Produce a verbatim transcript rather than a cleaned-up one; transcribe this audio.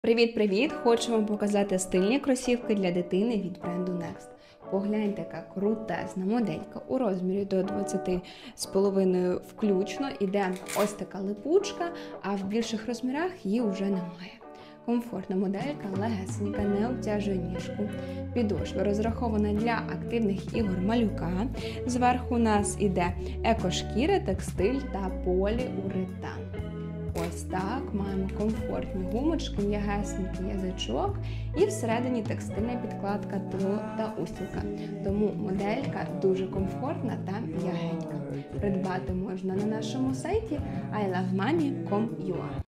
Привіт-привіт! Хочу вам показати стильні кросівки для дитини від бренду Next. Погляньте, яка крутезна моделька у розмірі до двадцяти з половиною включно. Іде ось така липучка, а в більших розмірах її вже немає. Комфортна моделька, легесенька, не обтяжує ніжку. Підошва розрахована для активних ігор малюка. Зверху у нас іде екошкіра, текстиль та поліуретан. Ось так, маємо комфортні гумочки, м'ягесенький язичок і всередині текстильна підкладка та устілка. Тому моделька дуже комфортна та м'ягенька. Придбати можна на нашому сайті ай лав мамі крапка ком крапка ю а.